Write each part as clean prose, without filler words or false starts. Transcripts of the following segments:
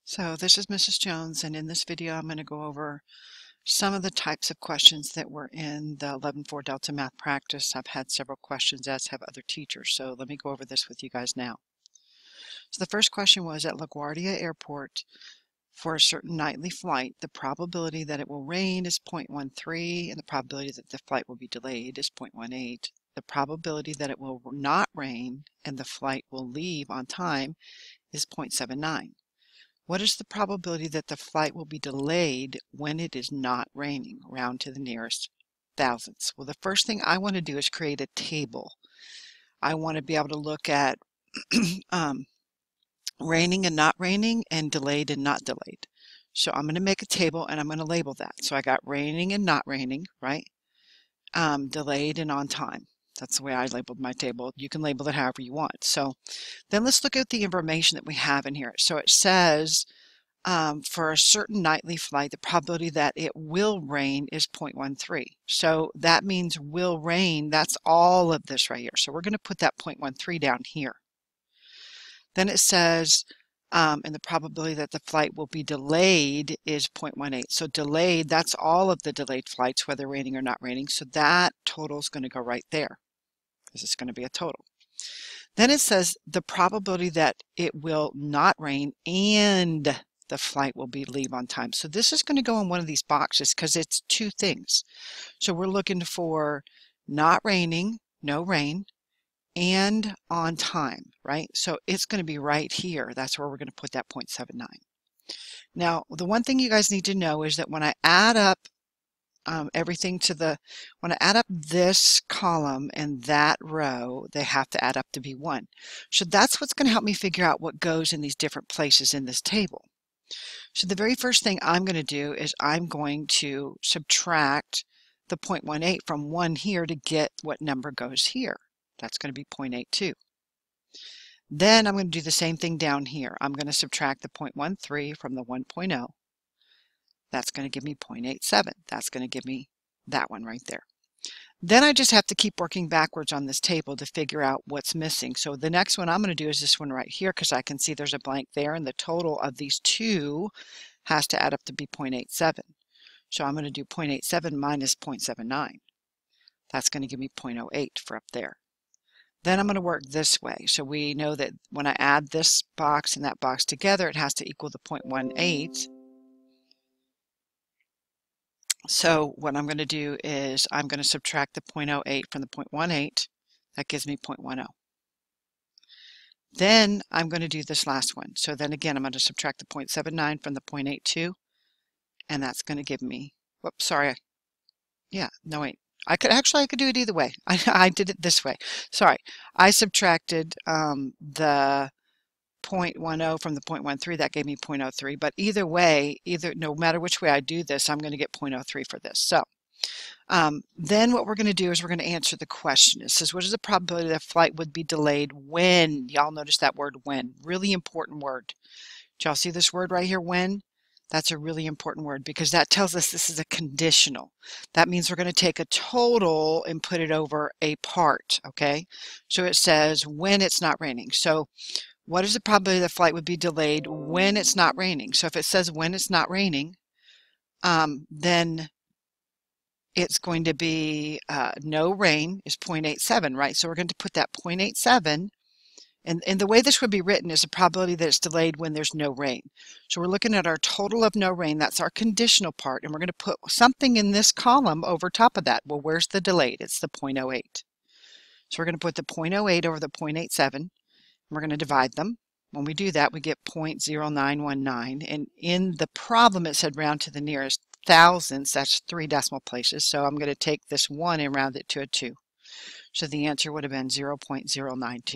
So this is Mrs. Jones, and in this video I'm going to go over some of the types of questions that were in the 11-4 Delta Math Practice. I've had several questions, as have other teachers, so let me go over this with you guys now. So the first question was, at LaGuardia Airport for a certain nightly flight, the probability that it will rain is 0.13, and the probability that the flight will be delayed is 0.18. The probability that it will not rain and the flight will leave on time is 0.79. What is the probability that the flight will be delayed when it is not raining? Round to the nearest thousandths. Well, the first thing I want to do is create a table. I want to be able to look at raining and not raining and delayed and not delayed. So I'm going to make a table and I'm going to label that. So I got raining and not raining, right? Delayed and on time. That's the way I labeled my table. You can label it however you want. So then let's look at the information that we have in here. So it says for a certain nightly flight, the probability that it will rain is 0.13. So that means will rain, that's all of this right here. So we're going to put that 0.13 down here. Then it says, and the probability that the flight will be delayed is 0.18. So delayed, that's all of the delayed flights, whether raining or not raining. So that total is going to go right there, because it's going to be a total. Then it says the probability that it will not rain and the flight will be leave on time. So this is going to go in one of these boxes because it's two things. So we're looking for not raining, no rain, and on time, right? So it's going to be right here. That's where we're going to put that 0.79. Now, the one thing you guys need to know is that when I add up everything when I add up this column and that row, they have to add up to be 1. So that's what's going to help me figure out what goes in these different places in this table. So the very first thing I'm going to do is I'm going to subtract the 0.18 from 1 here to get what number goes here. That's going to be 0.82. Then I'm going to do the same thing down here. I'm going to subtract the 0.13 from the 1.0. That's going to give me 0.87. That's going to give me that one right there. Then I just have to keep working backwards on this table to figure out what's missing. So the next one I'm going to do is this one right here, because I can see there's a blank there, and the total of these two has to add up to be 0.87. So I'm going to do 0.87 minus 0.79. That's going to give me 0.08 for up there. Then I'm going to work this way. So we know that when I add this box and that box together, it has to equal the 0.18. So what I'm going to do is I'm going to subtract the 0.08 from the 0.18. That gives me 0.10. Then I'm going to do this last one. So then again, I'm going to subtract the 0.79 from the 0.82, and that's going to give me, whoops, sorry. Yeah, no, wait. I could do it either way. I did it this way. Sorry. I subtracted the 0.10 from the 0.13. That gave me 0.03. But either way, no matter which way I do this, I'm going to get 0.03 for this. So then what we're going to do is we're going to answer the question. It says, what is the probability that flight would be delayed when? Y'all notice that word when. Really important word. Did y'all see this word right here, when? That's a really important word because that tells us this is a conditional. That means we're going to take a total and put it over a part, okay? So it says when it's not raining. So what is the probability that flight would be delayed when it's not raining? So if it says when it's not raining, then it's going to be no rain is 0.87, right? So we're going to put that 0.87. And the way this would be written is a probability that it's delayed when there's no rain. So we're looking at our total of no rain. That's our conditional part. And we're going to put something in this column over top of that. Well, where's the delayed? It's the 0.08. So we're going to put the 0.08 over the 0.87. And we're going to divide them. When we do that, we get 0.0919. And in the problem, it said round to the nearest thousandths. That's 3 decimal places. So I'm going to take this 1 and round it to a 2. So the answer would have been 0.092.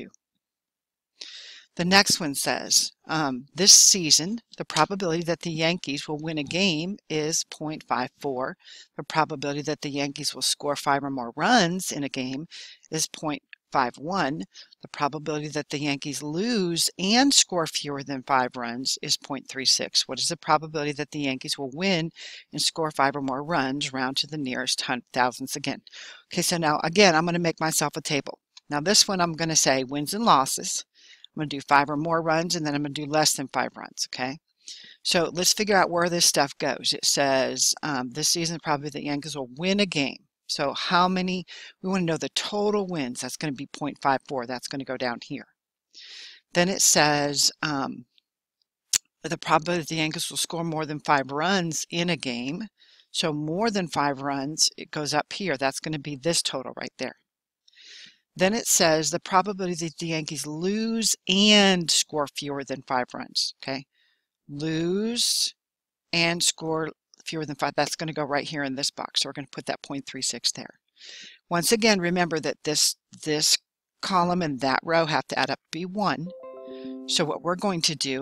The next one says, this season, the probability that the Yankees will win a game is 0.54. The probability that the Yankees will score 5 or more runs in a game is 0.51. The probability that the Yankees lose and score fewer than 5 runs is 0.36. What is the probability that the Yankees will win and score 5 or more runs, round to the nearest thousandths again? Okay, so now again, I'm going to make myself a table. Now this one I'm going to say wins and losses. I'm going to do 5 or more runs, and then I'm going to do less than 5 runs, okay? So let's figure out where this stuff goes. It says this season probably the Yankees will win a game. So how many, we want to know the total wins. That's going to be 0.54. That's going to go down here. Then it says the probability that the Yankees will score more than 5 runs in a game. So more than 5 runs, it goes up here. That's going to be this total right there. Then it says the probability that the Yankees lose and score fewer than 5 runs. Okay, lose and score fewer than 5. That's going to go right here in this box. So we're going to put that 0.36 there. Once again, remember that this column and that row have to add up to be 1. So what we're going to do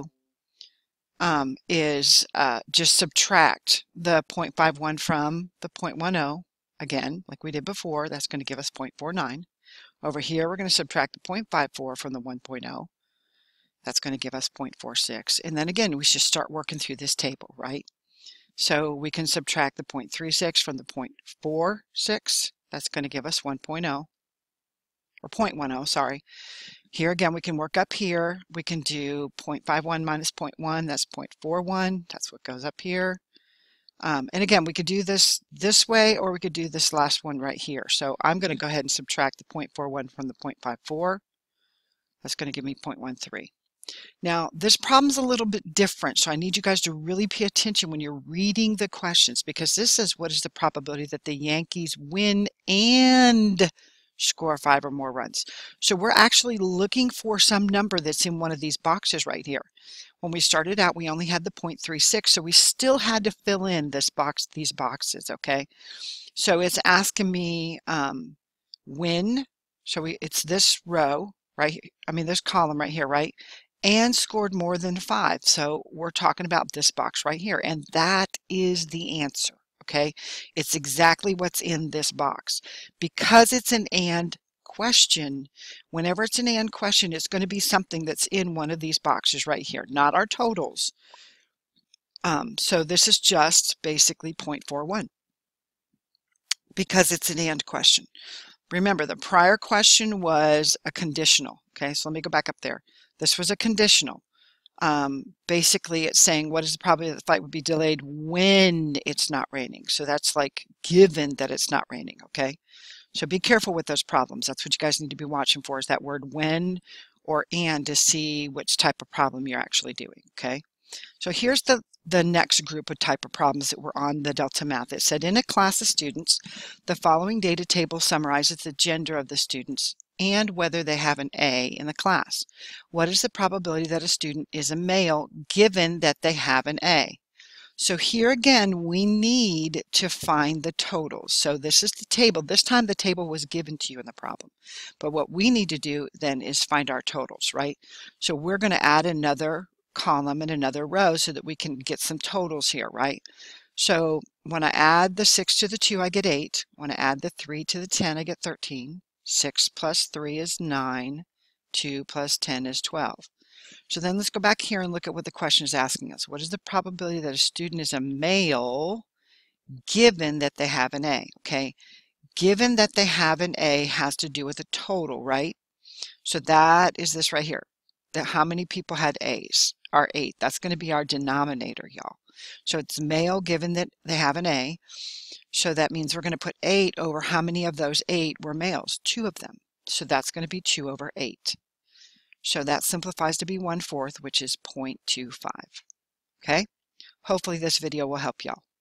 is just subtract the 0.51 from the 0.10 again, like we did before. That's going to give us 0.49. Over here, we're going to subtract the 0.54 from the 1.0. That's going to give us 0.46. And then again, we should start working through this table, right? So we can subtract the 0.36 from the 0.46. That's going to give us 1.0, or 0.10, sorry. Here again, we can work up here. We can do 0.51 minus 0.1, that's 0.41. That's what goes up here. And again, we could do this way, or we could do this last one right here. So I'm going to go ahead and subtract the 0.41 from the 0.54. That's going to give me 0.13. Now, this problem's a little bit different, so I need you guys to really pay attention when you're reading the questions, because this says what is the probability that the Yankees win and score 5 or more runs. So we're actually looking for some number that's in one of these boxes right here. When we started out, we only had the 0.36, so we still had to fill in this box, these boxes, okay? So it's asking me win, so it's this row, right? I mean, this column right here, right? And scored more than 5. So we're talking about this box right here, and that is the answer, okay? It's exactly what's in this box. Because it's an and question, whenever it's an and question, it's going to be something that's in one of these boxes right here, not our totals. So this is just basically 0.41 because it's an and question. Remember, the prior question was a conditional. Okay, so let me go back up there. This was a conditional. Basically, it's saying what is the probability that the flight would be delayed when it's not raining. So that's like given that it's not raining. Okay, so be careful with those problems. That's what you guys need to be watching for, is that word when or and, to see which type of problem you're actually doing. Okay, so here's the next group of type of problems that were on the Delta Math. It said, in a class of students, the following data table summarizes the gender of the students and whether they have an A in the class. What is the probability that a student is a male given that they have an A? So here again, we need to find the totals. So this is the table. This time the table was given to you in the problem. But what we need to do then is find our totals, right? So we're going to add another column and another row so that we can get some totals here, right? So when I add the 6 to the 2, I get 8. When I add the 3 to the 10, I get 13. 6 plus 3 is 9. 2 plus 10 is 12. So then let's go back here and look at what the question is asking us. What is the probability that a student is a male given that they have an A? Okay, given that they have an A has to do with a total, right? So that is this right here. That how many people had A's? Our 8. That's going to be our denominator, y'all. So it's male given that they have an A. So that means we're going to put 8 over how many of those 8 were males? 2 of them. So that's going to be 2 over 8. So that simplifies to be 1/4, which is 0.25. Okay? Hopefully this video will help y'all.